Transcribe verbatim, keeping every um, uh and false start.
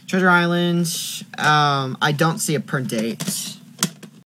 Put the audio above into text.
Treasure Island. Um, I don't see a print date.